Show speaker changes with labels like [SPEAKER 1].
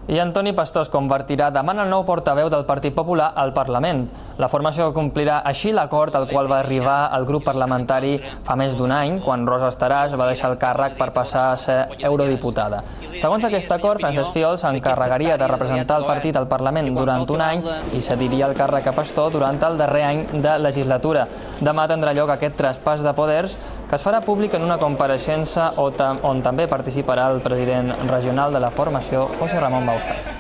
[SPEAKER 1] I Antoni Pastor es convertirà demà en el nou portaveu del Partit Popular al Parlament. La formació complirà així l'acord al qual va arribar el grup parlamentari fa més d'un any, quan Rosa Estaràs va deixar el càrrec per passar a ser eurodiputada. Segons aquest acord, Francesc Fiol s'encarregaria de representar el partit al Parlament durant un any i cediria el càrrec a Pastor durant el darrer any de legislatura. Demà tindrà lloc aquest traspàs de poders, que es farà públic en una compareixença on també participarà el president regional de la formació, José Ramón Bauzá.